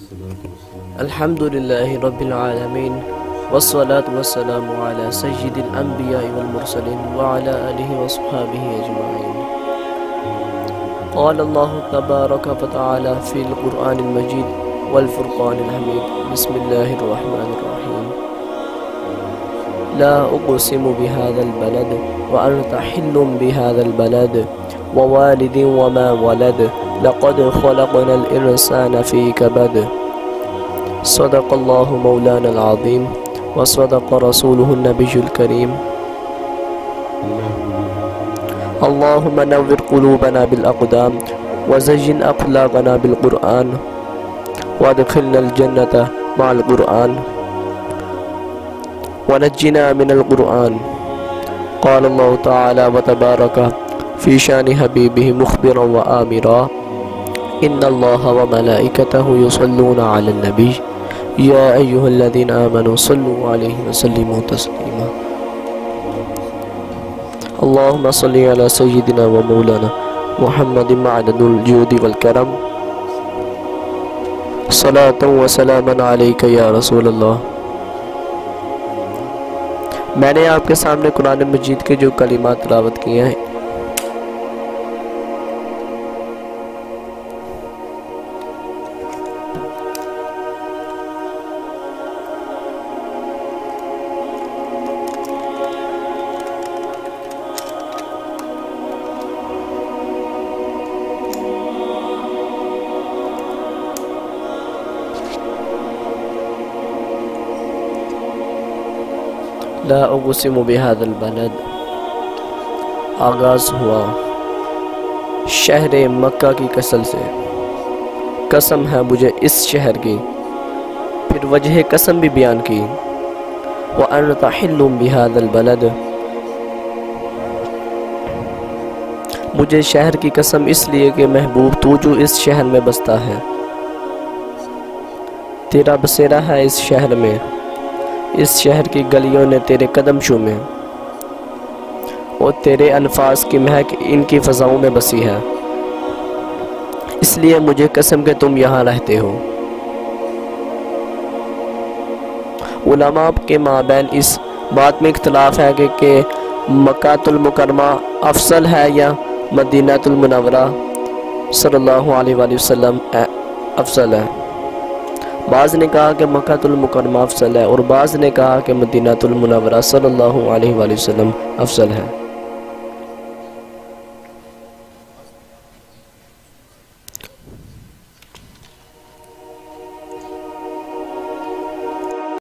الحمدللہ رب العالمین والصلاة والسلام علی سید الانبیاء والمرسلین وعلی آلہ وصحبہ اجمعین۔ قال اللہ تبارک وتعالی فی القرآن المجید والفرقان الحمید۔ بسم اللہ الرحمن الرحیم۔ لا اقسم بهذا البلد وانت حل بهذا البلد ووالد وما ولد لقد خلقنا الانسان في كبد۔ صدق اللہ مولانا العظیم وصدق رسوله النبی الکریم۔ اللہم نور قلوبنا بالاقدام وزین اخلاقنا بالقرآن وادخلنا الجنة مع القرآن ونجنا من القرآن۔ قال اللہ تعالی وتبارک فی شان حبیبہ مخبرا وآمرا ان اللہ وملائکتہ یصلون علی النبی یا ایہا الذین آمنوا صلوا علیہ وسلموا تسلیما۔ اللہم صلی علی سیدنا و مولانا محمد معدن الجود والکرم صلاة و سلاما علیک یا رسول اللہ۔ میں نے آپ کے سامنے قرآن مجید کے جو کلمات تلاوت کیے ہیں لا اقسم بهذا البلد، آغاز ہوا شہر مکہ کی قسم سے، قسم ہے مجھے اس شہر کی، پھر وجہ قسم بھی بیان کی۔ وَأَنْتَ حِلٌّ بِهَذَا الْبَلَدِ، مجھے شہر کی قسم اس لیے کہ محبوب تو جو اس شہر میں بستا ہے، تیرا بسیرا ہے اس شہر میں، اس شہر کی گلیوں نے تیرے قدم چومے اور تیرے الفاظ کی مہک ان کی فضاؤں میں بسی ہے، اس لیے مجھے قسم کہ تم یہاں رہتے ہو۔ علماء کے مابین اس بات میں اختلاف ہے کہ مکہ المکرمہ افضل ہے یا مدینہ المنورہ صلی اللہ علیہ وآلہ وسلم افضل ہے۔ بعض نے کہا کہ مکہ المکرمہ افضل ہے اور بعض نے کہا کہ مدینہ المنورہ صلی اللہ علیہ وآلہ وسلم افضل ہے۔